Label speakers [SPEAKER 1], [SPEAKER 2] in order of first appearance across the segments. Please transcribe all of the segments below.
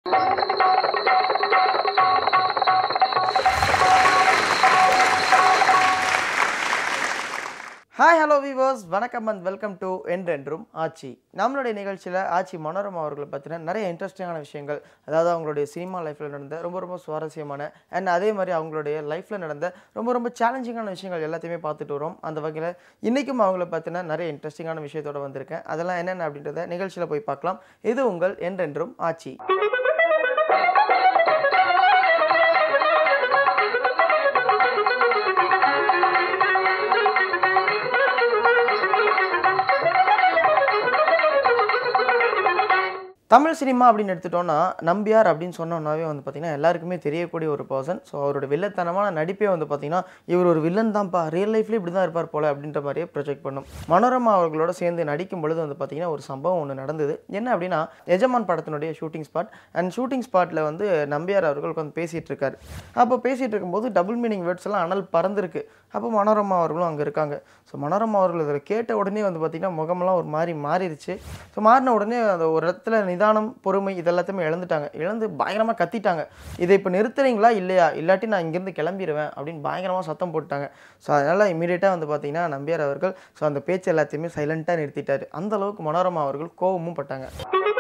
[SPEAKER 1] Hi hello viewers, வணக்கம் and welcome to Endrendrum Aachi. நம்மளுடைய நிகழ்ச்சியில் ஆச்சி மனோரமா அவர்களை பற்றின நிறைய இன்ட்ரெஸ்டிங்கான விஷயங்கள், அதாவது அவங்களுடைய சினிமா லைஃப்பில் நடந்த ரொம்ப சுவாரஸ்யமான அண்ட் அதே மாதிரி அவங்களுடைய லைஃப்பில் நடந்த ரொம்ப சேலஞ்சிங்கான விஷயங்கள் எல்லாத்தையுமே பார்த்துட்டு வரோம். அந்த வகையில் இன்றைக்கும் அவங்கள பற்றின நிறைய இன்ட்ரெஸ்டிங்கான விஷயத்தோடு வந்திருக்கேன். அதெல்லாம் என்னென்ன அப்படின்றத நிகழ்ச்சியில் போய் பார்க்கலாம். இது உங்கள் என்றென்றும் ஆச்சி. தமிழ் சினிமா அப்படின்னு எடுத்துட்டோன்னா நம்பியார் அப்படின்னு சொன்னோன்னாவே வந்து பார்த்திங்கன்னா எல்லாருக்குமே தெரியக்கூடிய ஒரு பர்சன். ஸோ அவரோட வில்லத்தனமான நடிப்பே வந்து பார்த்திங்கன்னா இவர் ஒரு வில்லன் தான்ப்பா, ரியல் லைஃப்லேயே இப்படி தான் இருப்பார் போல் அப்படின்ற மாதிரியே ப்ரொஜெக்ட் பண்ணும். மனோரமா அவர்களோட சேர்ந்து நடிக்கும் பொழுது வந்து பார்த்திங்கன்னா ஒரு சம்பவம் ஒன்று நடந்தது. என்ன அப்படின்னா, எஜமான் படத்தினுடைய ஷூட்டிங் ஸ்பாட் அண்ட் ஷூட்டிங் ஸ்பாட்டில் வந்து நம்பியார் அவர்கள் உட்காந்து பேசிகிட்டு இருக்காரு. அப்போ பேசிகிட்டு இருக்கும்போது டபுள் மீனிங் வேர்ட்ஸ் எல்லாம் அனல் பறந்துருக்கு. அப்போ மனோரமா அவர்களும் அங்கே இருக்காங்க. ஸோ மனோரமா அவர்கள் இதில் கேட்ட உடனே வந்து பார்த்திங்கன்னா முகமெல்லாம் ஒரு மாதிரி மாறிடுச்சு. ஸோ மாறின உடனே அந்த ஒரு இடத்துல நிதானம், பொறுமை இதெல்லாத்தையுமே இழந்து பயங்கரமாக கத்திட்டாங்க. இதை இப்போ நிறுத்துறீங்களா இல்லையா, இல்லாட்டி நான் இங்கேருந்து கிளம்பிடுவேன் அப்படின்னு பயங்கரமாக சத்தம் போட்டாங்க. ஸோ அதனால் இமீடியட்டாக வந்து பார்த்திங்கன்னா நம்பியார் அவர்கள் அந்த பேச்சு எல்லாத்தையுமே சைலண்ட்டாக நிறுத்திட்டார். அந்தளவுக்கு மனோரமா அவர்கள் கோபமும் பட்டாங்க.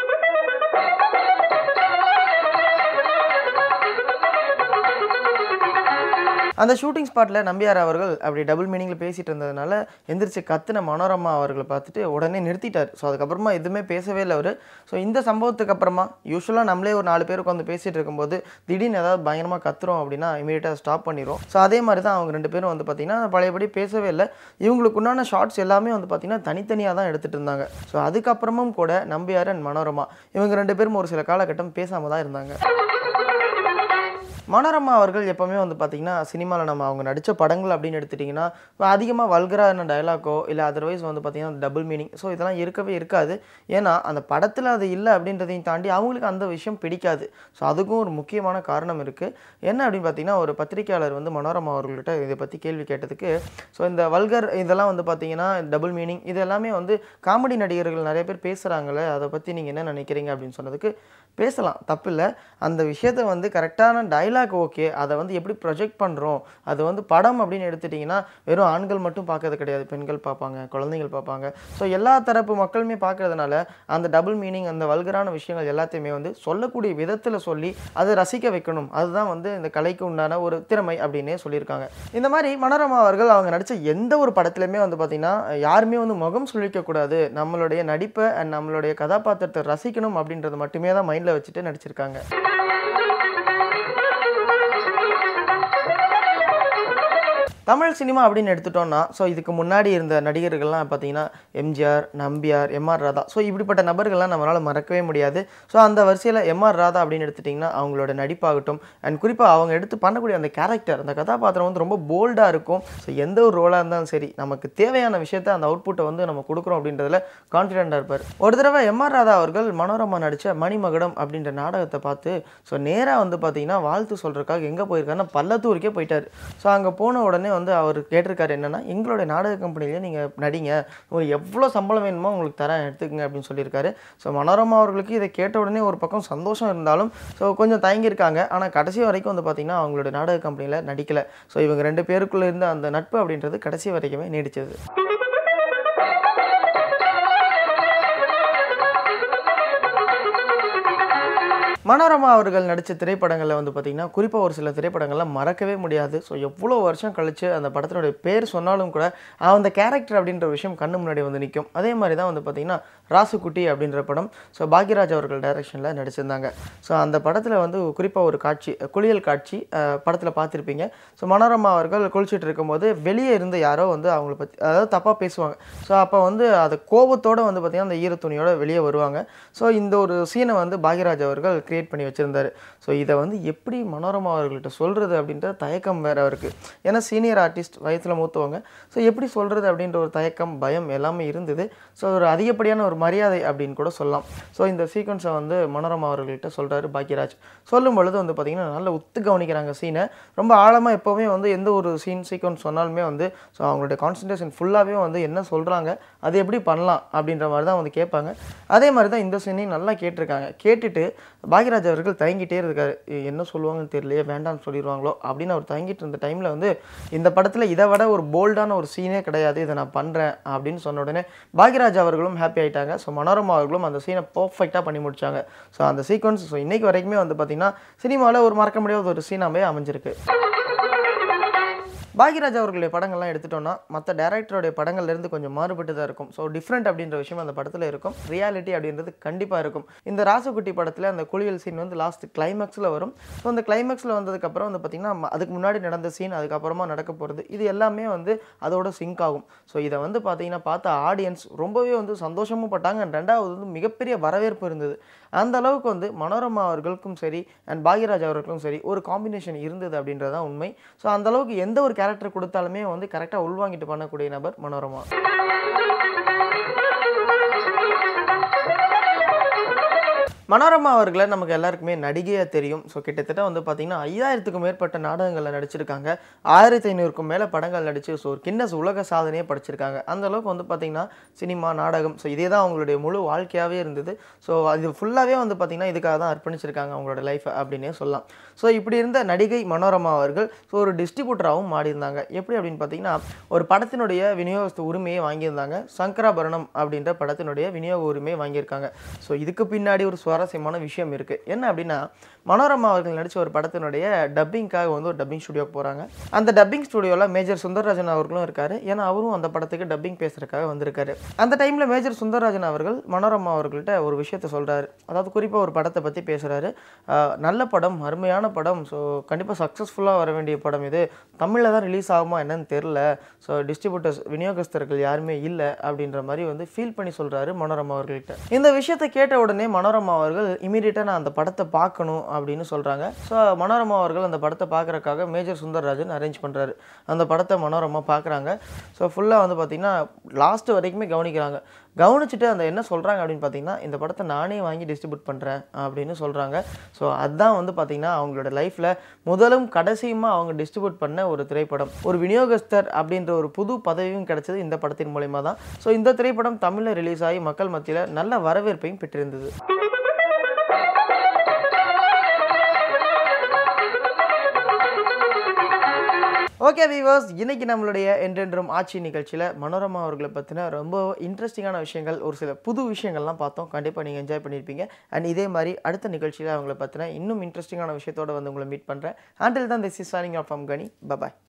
[SPEAKER 1] அந்த ஷூட்டிங் ஸ்பாட்டில் நம்பியார் அவர்கள் அப்படி டபுள் மீனிங்கில் பேசிகிட்டு இருந்ததுனால எந்திரிச்சு கத்துன மனோரமா அவர்களை பார்த்துட்டு உடனே நிறுத்திட்டார். ஸோ அதுக்கப்புறமா எதுவுமே பேசவே இல்லை அவர். ஸோ இந்த சம்பவத்துக்கு அப்புறமா யூஸ்வலாக நம்மளே ஒரு 4 பேருக்கு வந்து பேசிகிட்டு இருக்கும்போது திடீர்னு ஏதாவது பயங்கரமாக கத்துறோம் அப்படின்னா இமீடியட்டாக ஸ்டாப் பண்ணிடும். ஸோ அதே மாதிரி தான் அவங்க 2 பேரும் வந்து பார்த்திங்கன்னா பழையபடி பேசவே இல்லை. இவங்களுக்கு உண்டான ஷார்ட்ஸ் எல்லாமே வந்து பார்த்திங்கன்னா தனித்தனியாக தான் எடுத்துகிட்டு இருந்தாங்க. ஸோ அதுக்கப்புறமும் கூட நம்பியார் அண்ட் மனோரமா இவங்க 2 பேரும் ஒரு சில காலகட்டம் பேசாமல் தான் இருந்தாங்க. மனோரமா அவர்கள் எப்போவுமே வந்து பார்த்திங்கன்னா சினிமாவில் நம்ம அவங்க நடித்த படங்கள் அப்படின்னு எடுத்துட்டிங்கன்னா அதிகமாக வல்கரான டயலாக்கோ இல்லை அதர்வைஸ் வந்து பார்த்திங்கன்னா டபுள் மீனிங் ஸோ இதெல்லாம் இருக்கவே இருக்காது. ஏன்னா அந்த படத்தில் அது இல்லை அப்படின்றதையும் தாண்டி அவங்களுக்கு அந்த விஷயம் பிடிக்காது. ஸோ அதுக்கும் ஒரு முக்கியமான காரணம் இருக்குது. என்ன அப்படின்னு பார்த்திங்கன்னா, ஒரு பத்திரிகையாளர் வந்து மனோரமா அவர்கள்ட்ட இதை பற்றி கேள்வி கேட்டதுக்கு, ஸோ இந்த வல்கர் இதெல்லாம் வந்து பார்த்திங்கன்னா டபுள் மீனிங் இது எல்லாமே வந்து காமெடி நடிகர்கள் நிறைய பேர் பேசுகிறாங்களே, அதை பற்றி நீங்கள் என்ன நினைக்கிறீங்க அப்படின்னு சொன்னதுக்கு, பேசலாம் தப்பில்லை, அந்த விஷயத்தை வந்து கரெக்டான டைலாக் ஓகே, அதை வந்து எப்படி ப்ரொஜெக்ட் பண்ணுறோம், அது வந்து படம் அப்படின்னு எடுத்துட்டிங்கன்னா வெறும் ஆண்கள் மட்டும் பார்க்கறது கிடையாது, பெண்கள் பார்ப்பாங்க, குழந்தைகள் பார்ப்பாங்க. ஸோ எல்லா தரப்பு மக்களுமே பார்க்கறதுனால அந்த டபுள் மீனிங் அந்த வல்கரான விஷயங்கள் எல்லாத்தையுமே வந்து சொல்லக்கூடிய விதத்தில் சொல்லி அதை ரசிக்க வைக்கணும். அதுதான் வந்து இந்த கலைக்கு உண்டான ஒரு திறமை அப்படின்னே சொல்லியிருக்காங்க. இந்த மாதிரி மனோரமா அவர்கள் அவங்க நடித்த எந்த ஒரு படத்துலையுமே வந்து பார்த்திங்கன்னா யாருமே வந்து முகம் சுழிக்கக்கூடாது, நம்மளுடைய நடிப்பை அண்ட் நம்மளுடைய கதாபாத்திரத்தை ரசிக்கணும் அப்படின்றது மட்டுமே தான் மைண்டில் வச்சுட்டு நடிச்சிருக்காங்க. தமிழ் சினிமா அப்படின்னு எடுத்துட்டோம்னா ஸோ இதுக்கு முன்னாடி இருந்த நடிகர்கள்லாம் பார்த்தீங்கன்னா எம்ஜிஆர், நம்பியார், எம்ஆர் ராதா, ஸோ இப்படிப்பட்ட நபர்கள்லாம் நம்மளால் மறக்கவே முடியாது. ஸோ அந்த வரிசையில் எம்ஆர் ராதா அப்படின்னு எடுத்துட்டிங்கன்னா அவங்களோட நடிப்பாகட்டும் அண்ட் குறிப்பாக அவங்க எடுத்து பண்ணக்கூடிய அந்த கேரக்டர், அந்த கதாபாத்திரம் வந்து ரொம்ப போல்டாக இருக்கும். ஸோ எந்த ஒரு ரோலாக இருந்தாலும் சரி நமக்கு தேவையான விஷயத்தை அந்த அவுட்புட்டை வந்து நம்ம கொடுக்குறோம் அப்படின்றதுல கான்ஃபிடென்ட்டாக இருப்பார். ஒரு தடவை எம்ஆர் ராதா அவர்கள் மனோரமா நடித்த மணிமகுடம் அப்படின்ற நாடகத்தை பார்த்து ஸோ நேராக வந்து பார்த்தீங்கன்னா வாழ்த்து சொல்கிறதுக்காக எங்கே போயிருக்காருன்னா பல்லத்தூருக்கே போயிட்டார். ஸோ அங்கே போன உடனே வந்து அவர் கேட்டிருக்காரு, என்னன்னா எங்களுடைய நாடக கம்பெனிலேயே நீங்கள் நடிங்க, உங்களுக்கு எவ்வளோ சம்பளம் வேணுமோ உங்களுக்கு தரேன், எடுத்துக்கங்க அப்படின்னு சொல்லியிருக்காரு. ஸோ மனோரமா அவர்களுக்கு இதை கேட்ட உடனே ஒரு பக்கம் சந்தோஷம் இருந்தாலும் ஸோ கொஞ்சம் தயங்கியிருக்காங்க. ஆனால் கடைசி வரைக்கும் வந்து பார்த்திங்கன்னா அவங்களோட நாடக கம்பெனியில் நடிக்கலை. ஸோ இவங்க 2 பேருக்குள்ளே இருந்த அந்த நட்பு அப்படின்றது கடைசி வரைக்குமே நீடிச்சது. மனோரமா அவர்கள் நடித்த திரைப்படங்களில் வந்து பார்த்திங்கன்னா குறிப்பாக ஒரு சில திரைப்படங்கள்லாம் மறக்கவே முடியாது. ஸோ எவ்வளோ வருஷம் கழித்து அந்த படத்தினுடைய பேர் சொன்னாலும் கூட அந்த கேரக்டர் அப்படின்ற விஷயம் கண்ணு முன்னாடி வந்து நிற்கும். அதே மாதிரி தான் வந்து பார்த்திங்கன்னா ராசுக்குட்டி அப்படின்ற படம் ஸோ பாக்யராஜ் அவர்கள் டைரக்ஷனில் நடிச்சிருந்தாங்க. ஸோ அந்த படத்தில் வந்து குறிப்பாக ஒரு காட்சி, குளியல் காட்சி படத்தில் பார்த்துருப்பீங்க. ஸோ மனோரமா அவர்கள் குளிச்சுட்டு இருக்கும்போது வெளியே இருந்து யாரோ வந்து அவங்கள பற்றி அதாவது தப்பாக பேசுவாங்க. ஸோ அப்போ வந்து அது கோபத்தோடு வந்து பார்த்திங்கன்னா அந்த ஈரத்துணியோட வெளியே வருவாங்க. ஸோ இந்த ஒரு சீனை வந்து பாக்யராஜ் அவர்கள் கிரியேட் பண்ணி வச்சுருந்தார். ஸோ இதை வந்து எப்படி மனோரமா அவர்கள்ட்ட சொல்கிறது அப்படின்ற தயக்கம் வேறு அவருக்கு. ஏன்னா சீனியர் ஆர்டிஸ்ட், வயசில் மூத்தவங்க. ஸோ எப்படி சொல்கிறது அப்படின்ற ஒரு தயக்கம், பயம் எல்லாமே இருந்தது. ஸோ ஒரு அதிகப்படியான ஒரு ஒரு மரியாதை அப்படின்னு கூட சொல்லலாம். ஸோ இந்த சீக்வன்ஸை வந்து மனோரமா அவர்கள்கிட்ட சொல்கிறாரு பாக்யராஜ். சொல்லும் பொழுது வந்து பார்த்திங்கன்னா நல்லா உத்து கவனிக்கிறாங்க சீனை. ரொம்ப ஆழமாக எப்போவுமே வந்து எந்த ஒரு சீக்வன்ஸ் சொன்னாலுமே வந்து ஸோ அவங்களுடைய கான்சன்ட்ரேஷன் ஃபுல்லாகவே வந்து என்ன சொல்கிறாங்க, அது எப்படி பண்ணலாம் அப்படின்ற மாதிரி தான் வந்து கேட்பாங்க. அதே மாதிரி தான் இந்த சீனையும் நல்லா கேட்டிருக்காங்க. கேட்டுட்டு பாக்யராஜ் அவர்கள் தயங்கிட்டே இருக்காரு. என்ன சொல்லுவாங்கன்னு தெரியலையே, வேண்டாம்னு சொல்லிடுவாங்களோ அப்படின்னு அவர் தயங்கிட்டு இருந்த டைமில் வந்து இந்த படத்தில் இதை விட ஒரு போல்டான ஒரு சீனே கிடையாது, இதை நான் பண்ணுறேன் அப்படின்னு சொன்ன உடனே பாக்யராஜ் அவர்களும் ஹாப்பி ஆகிட்டாங்க. ஸோ மனோரமா அவர்களும் அந்த சீனை பர்ஃபெக்டாக பண்ணி முடிச்சாங்க. ஸோ அந்த சீக்வன்ஸ் ஸோ இன்றைக்கு வரைக்குமே வந்து பார்த்திங்கன்னா சினிமாவில் ஒரு மறக்க முடியாத ஒரு சீனாகவே அமைஞ்சிருக்கு. பாக்யராஜ் அவர்களுடைய படங்கள்லாம் எடுத்துட்டோம்னா மற்ற டேரக்டருடைய படங்கள்லேருந்து கொஞ்சம் மாறுபட்டு தான் இருக்கும். ஸோ டிஃப்ரெண்ட் அப்படின்ற விஷயம் அந்த படத்தில் இருக்கும். ரியாலிட்டி அப்படின்றது கண்டிப்பாக இருக்கும். இந்த ராசுகுட்டி படத்தில் அந்த குளியல் சீன் வந்து லாஸ்ட் கிளைமேக்ஸில் வரும். ஸோ அந்த கிளைமேக்ஸில் வந்ததுக்கப்புறம் வந்து பார்த்திங்கன்னா அதுக்கு முன்னாடி நடந்த சீன், அதுக்கப்புறமா நடக்க போகிறது, இது எல்லாமே வந்து அதோட சிங்க் ஆகும். ஸோ இதை வந்து பார்த்திங்கன்னா பார்த்த ஆடியன்ஸ் ரொம்பவே வந்து சந்தோஷமும் பட்டாங்க. அண்ட் ரெண்டாவது வந்து மிகப்பெரிய வரவேற்பு இருந்தது. அந்த அளவுக்கு வந்து மனோரமா அவர்களுக்கும் சரி அண்ட் பாக்யராஜ் அவர்களுக்கும் சரி ஒரு காம்பினேஷன் இருந்தது அப்படின்றது தான் உண்மை. ஸோ அந்தளவுக்கு எந்த ஒரு கேரக்டர் கொடுத்தாலுமே வந்து கரெக்டாக உள்வாங்கிட்டு பண்ணக்கூடிய நபர் மனோரமா. மனோரமா அவர்களை நமக்கு எல்லாருக்குமே நடிகையாக தெரியும். ஸோ கிட்டத்தட்ட வந்து பார்த்திங்கன்னா 5000க்கும் மேற்பட்ட நாடகங்களில் நடிச்சிருக்காங்க. 1500க்கும் மேலே படங்கள் நடித்து ஸோ ஒரு கின்னஸ் உலக சாதனையே படிச்சிருக்காங்க. அந்தளவுக்கு வந்து பார்த்திங்கன்னா சினிமா, நாடகம் ஸோ இதே தான் அவங்களுடைய முழு வாழ்க்கையாகவே இருந்தது. ஸோ அது ஃபுல்லாகவே வந்து பார்த்திங்கன்னா இதுக்காக தான் அர்ப்பணிச்சிருக்காங்க அவங்களோட லைஃப்பை அப்படின்னே சொல்லலாம். ஸோ இப்படி இருந்த நடிகை மனோரமா அவர்கள் ஸோ ஒரு டிஸ்ட்ரிபியூட்டராகவும் மாறியிருந்தாங்க. எப்படி அப்படின்னு பார்த்திங்கன்னா ஒரு படத்தினுடைய விநியோக உரிமையை வாங்கியிருந்தாங்க. சங்கராபரணம் அப்படின்ற படத்தினுடைய விநியோக உரிமையை வாங்கியிருக்காங்க. ஸோ இதுக்கு பின்னாடி ஒரு சுவாரஸ்யமான விஷயம் இருக்குது. என்ன அப்படின்னா மனோரமா அவர்கள் நடித்த ஒரு படத்தினுடைய டப்பிங்காக வந்து ஒரு டப்பிங் ஸ்டுடியோக்கு போகிறாங்க. அந்த டப்பிங் ஸ்டுடியோவில் மேஜர் சுந்தரராஜன் அவர்களும் இருக்கார். ஏன்னா அவரும் அந்த படத்துக்கு டப்பிங் பேசுறதுக்காக வந்திருக்காரு. அந்த டைமில் மேஜர் சுந்தரராஜன் அவர்கள் மனோரமா அவர்கள்ட்ட ஒரு விஷயத்தை சொல்கிறாரு. அதாவது குறிப்பாக ஒரு படத்தை பற்றி பேசுகிறாரு. நல்ல படம், அருமையான படம், ஸோ கண்டிப்பாக சக்ஸஸ்ஃபுல்லாக வர வேண்டிய படம் இது. தமிழில் தான் ரிலீஸ் ஆகுமா என்னன்னு தெரில. ஸோ டிஸ்ட்ரிபியூட்டர்ஸ் விநியோகஸ்தர்கள் யாருமே இல்லை அப்படின்ற மாதிரி வந்து ஃபீல் பண்ணி சொல்கிறாரு மனோரமா அவர்கள்ட்ட. இந்த விஷயத்தை கேட்ட உடனே மனோரமா அவர்கள் இமீடியட்டாக நான் அந்த படத்தை பார்க்கணும் அப்படின்னு சொல்கிறாங்க. ஸோ மனோரமா அவர்கள் அந்த படத்தை பார்க்குறக்காக மேஜர் சுந்தரராஜன் அரேஞ்ச் பண்ணுறாரு. அந்த படத்தை மனோரமா பார்க்குறாங்க. ஸோ ஃபுல்லாக வந்து பார்த்திங்கன்னா லாஸ்ட்டு வரைக்குமே கவனிக்கிறாங்க. கவனிச்சுட்டு அந்த என்ன சொல்கிறாங்க அப்படின்னு பார்த்தீங்கன்னா இந்த படத்தை நானே வாங்கி டிஸ்ட்ரிபியூட் பண்ணுறேன் அப்படின்னு சொல்கிறாங்க. ஸோ அதுதான் வந்து பார்த்திங்கன்னா அவங்களோட லைஃப்பில் முதலும் கடைசியுமா அவங்க டிஸ்ட்ரிபியூட் பண்ண ஒரு திரைப்படம். ஒரு விநியோகஸ்தர் அப்படின்ற ஒரு புது பதவியும் கிடைச்சது இந்த படத்தின் மூலமா தான். ஸோ இந்த திரைப்படம் தமிழில் ரிலீஸ் ஆகி மக்கள் மத்தியில் நல்ல வரவேற்பையும் பெற்றிருந்தது. ஓகே வீவர்ஸ், இன்னைக்கு நம்மளுடைய என்றென்றும் ஆட்சி நிகழ்ச்சியில் மனோரமா அவர்களை பற்றின ரொம்ப இன்ட்ரெஸ்டிங்கான விஷயங்கள், ஒரு சில புது விஷயங்கள்லாம் பார்த்தோம். கண்டிப்பாக நீங்கள் என்ஜாய் பண்ணியிருப்பீங்க. அண்ட் இதே மாதிரி அடுத்த நிகழ்ச்சியில் அவங்கள பற்றின இன்னும் இன்ட்ரெஸ்டிங்கான விஷயத்தோடு வந்து உங்களை மீட் பண்ணுறேன். Until then, this is signing off from Gani. Bye bye.